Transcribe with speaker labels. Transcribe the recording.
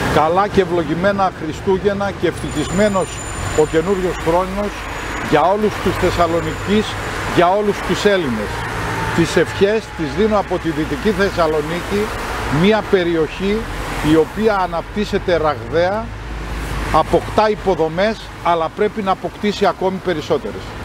Speaker 1: Καλά και ευλογημένα Χριστούγεννα και ευτυχισμένος ο καινούριος χρόνος για όλους τους Θεσσαλονικείς, για όλους τους Έλληνες. Τις ευχές τις δίνω από τη Δυτική Θεσσαλονίκη, μια περιοχή η οποία αναπτύσσεται ραγδαία, αποκτά υποδομές, αλλά πρέπει να αποκτήσει ακόμη περισσότερες.